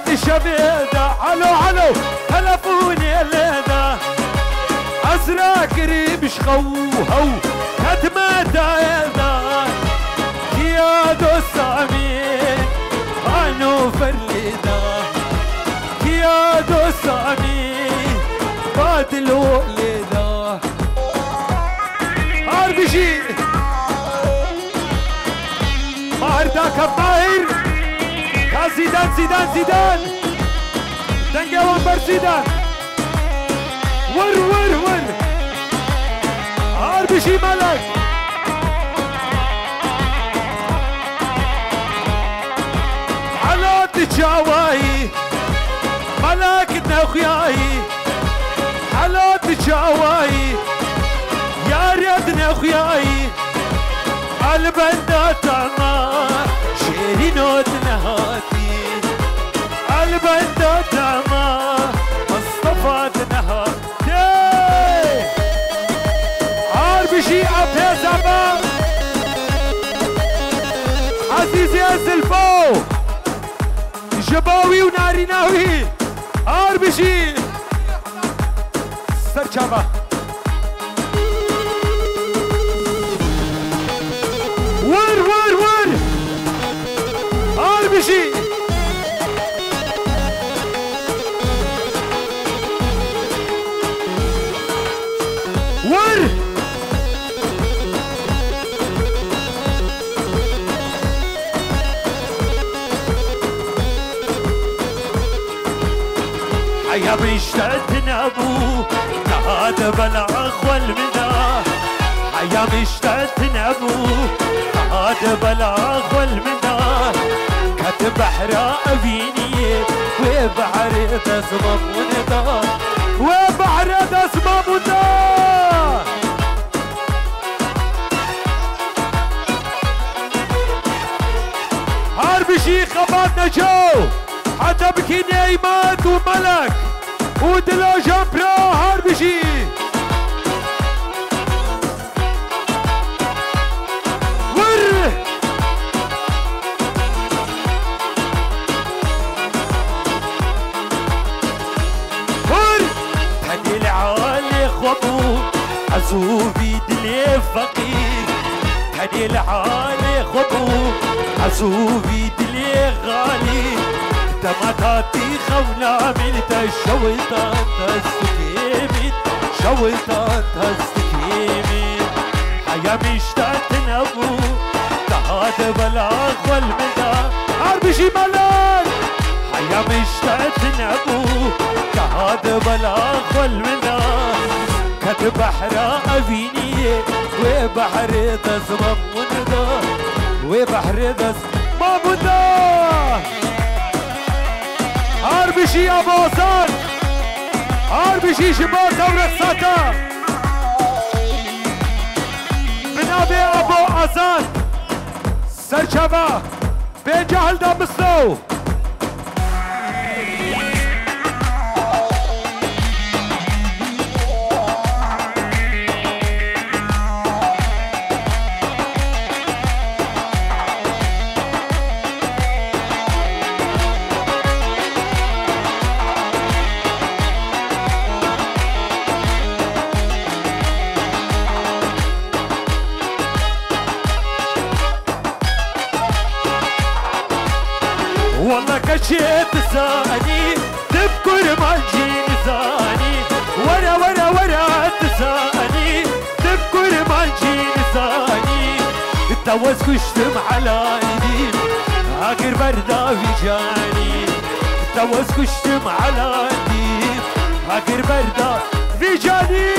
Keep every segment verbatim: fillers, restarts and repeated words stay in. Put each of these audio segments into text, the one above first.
شبيدة علو علو تلفوني الليلة أزرق قريب شخوهو كتمة دايدة كيادو السامين هانو فرليدة كيادو السامين بادل وليدة هاربشي مهرداك الطاهر زيدان زيدان زيدان دنجا وانبر زيدان ور ور ور هاربشي ملك على تجاواي ملكتنا اخوياي على تجاواي يا ريتنا اخوياي البنداتنا شيرينو تنهاتي البنداتنا مصطفى تنهاتي عاربشي ابي زمان عزيزي الزلفو جباوي وناري ناوي عاربشي سرچابا ور ور ور عاربشي ور حيا مشتتنا ابو هذا بلاغ والمنى حيا مشتتنا ابو هذا بلاغ والمنى كتب بحر ابيني وبحر تسمم وندى وبحر تسمم وندى هاربشي خباتنا جو حتى بكيني ايمات وملك ودلو جمبرا هاربشي ور ور هدي العالي خطو عزوبي دلي فقير هدي العالي خطو عزوبي دلي غالي تماتاتي خونا من تشويطان تستكيمين شويطان تستكيمين حيا مشتات نبو تهاد بلاغ والمدى عربشي ملاك حيا مشتات نبو تهاد بلاغ والمدى كتب بحر أبيني وبحر تسمم وندى وبحر تسمم وندى هاربشي يا بوسان هاربشي شباب دورة ساتا بنابي ابو ازان سرچابا بجهل دمستو والله كشيت زاني تذكر ما جيني زاني ورا ورا ورا تزاني تذكر ما جيني زاني التوز كشتم على ايدي اخر بردا في جاني التوز كشتم على ايدي اخر بردا في جاني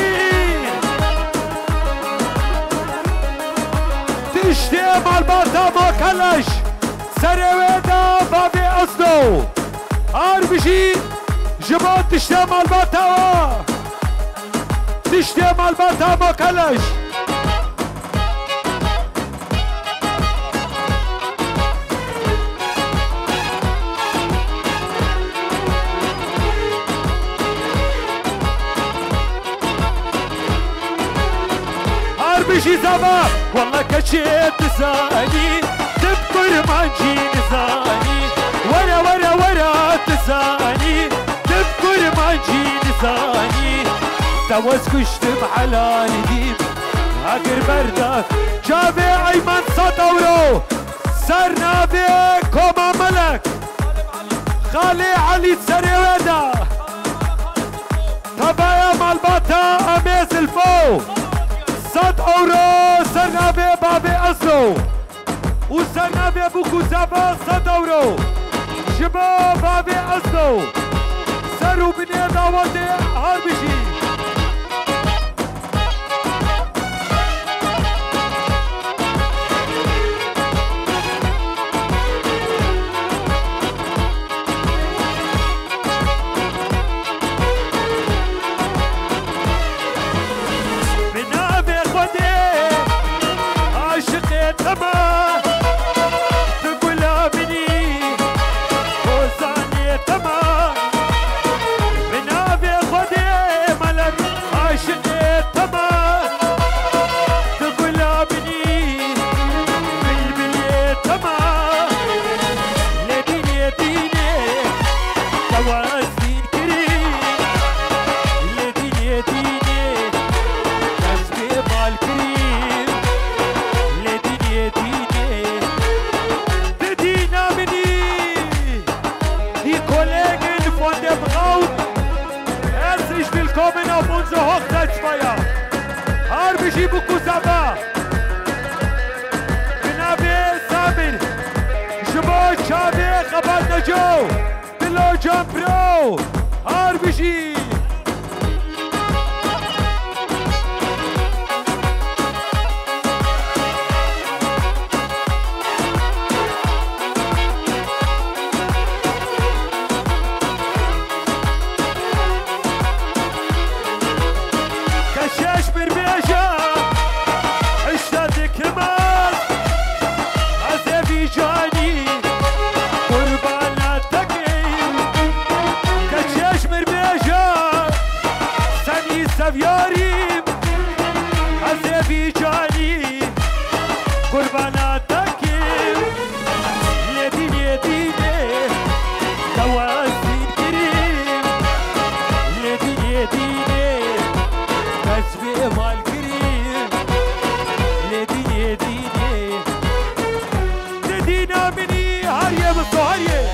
تشتم الباتا ما كلاش سرويدا بابي أصدو هاربشي جبات تشتم الباتا تشتم الباتا ما كلاش هاربشي زبا والله كشيت تساني تذكر ما جيني زاني ورا ورا ورا تزاني تذكر ما جي لساني توز كشتم على نديم هاجر بردك جابي ايمن صدورو سرنا بكم ملك خالي علي تسريودا تبايا مالباتا اميز الفو صد اورو سرنا ببابي اصلو وسرنا ببوكو زبا صد اورو شباب بابي اصلو سرو بني داوتي هاربشي تمام تقول امني وزاني تمام من ابي خدي ملك عاشق تمام تقول امني بالبلي تمام لديني ديني توازين كريم لديني ديني كسبي مال كريم Willkommen auf unsere Hochzeitsfeier. Harbishi Bukusaba. Binabi Samir. Shabo Chabi Khabar Najo. Dilo Jampro. Harbishi. سفياريم عزيبي جاني قرباناتك لدين يديني توازين كريم لدين يديني كسبي مال كريم لدين يديني لدينا مني هاريه بصو هاريه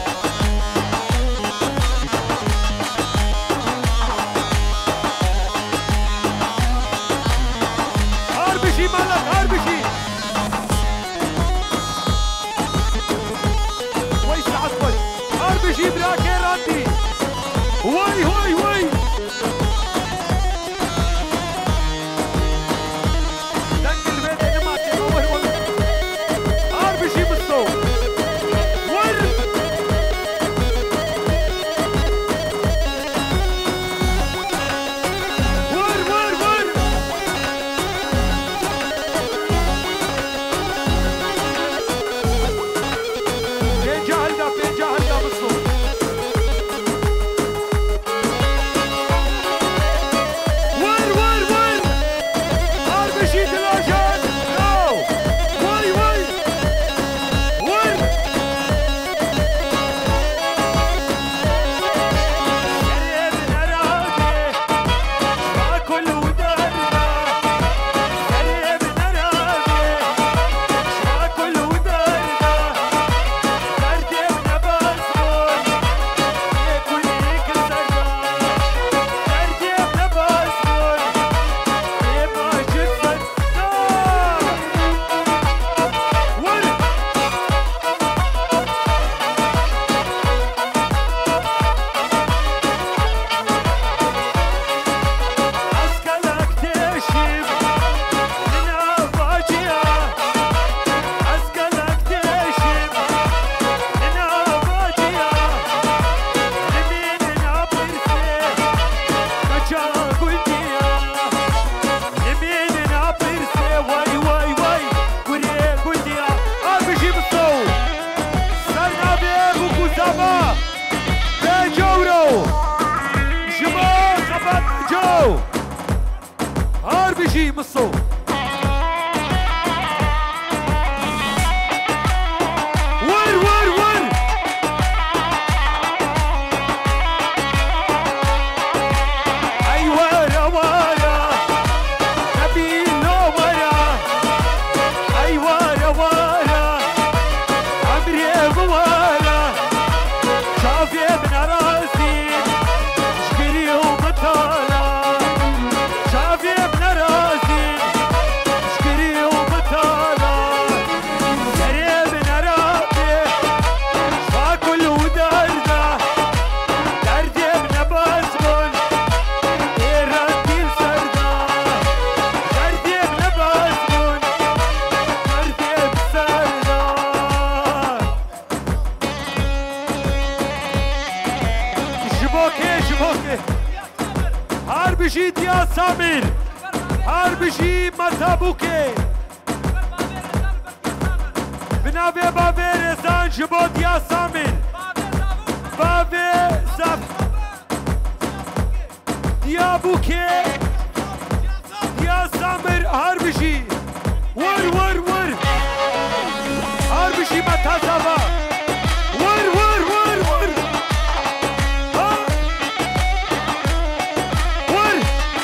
مالك هاربشي وي سعد وي هاربشي براكي راندي وي وي وي دنك البيت نماتي وي وي هاربشي بالصوت ور ور ور ور هاربشي مصو ور ور ور بشی دیا سامیر هر بشی متابوکه بناوی باوی رزان جبو دیا سامیر باوی زب دیا بوکه دیا سامیر هر بشی ور ور ور هر بشی متازاوا ور ور ور ور ها ور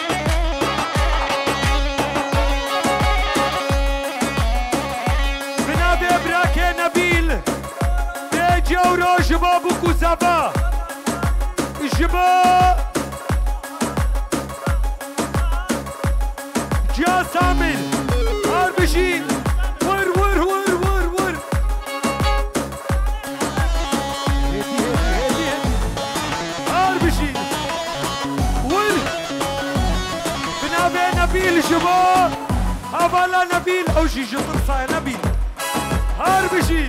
بنابي براكي نبيل تيجي ورو جبا بوكو زابا جبا جا سامر هار بشي ور ور ور ور ور هدي هدي هدي هدي هار بشي ور بنابي نبيل جبا هبالا نبيل او شي جطر صاير نبيل هار بشي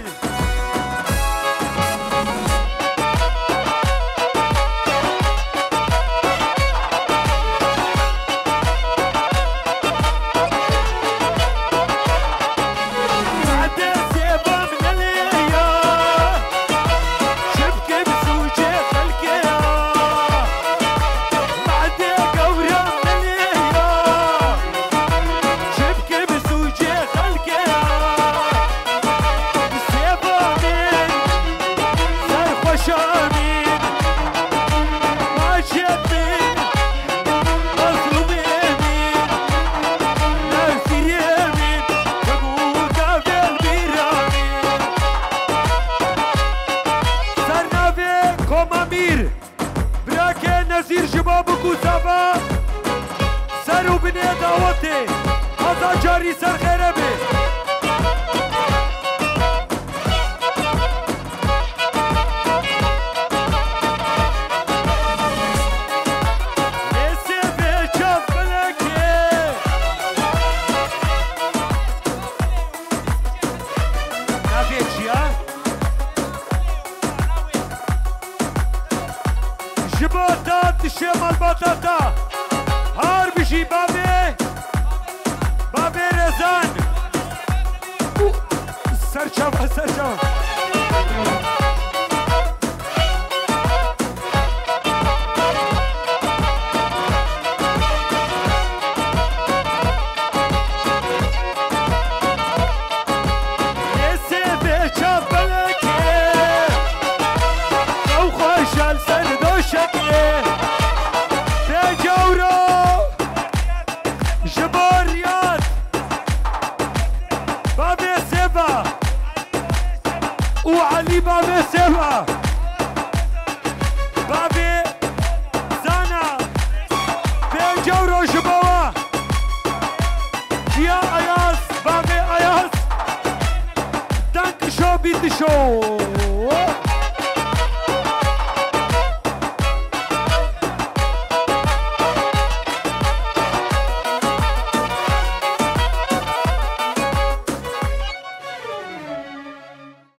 نزیر جبابو کوزابا سر و بنی دعوته هزا جاری سر خیره بی نیسی به چاپ بلکه نبیه چیا؟ جباتات شمال باتاتا هار بشي بابي بابي رزان سرچاوا سرچاوا وعلي بابي سيفا بابي زانا بين جورو جبوا جيا اياس بابي اياس دانك شو بيت شو